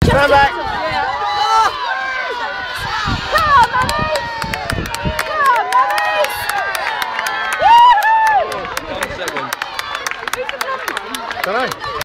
Stand back. Come on, Mummy. Come on, Mummy. Woo-hoo! Don't know.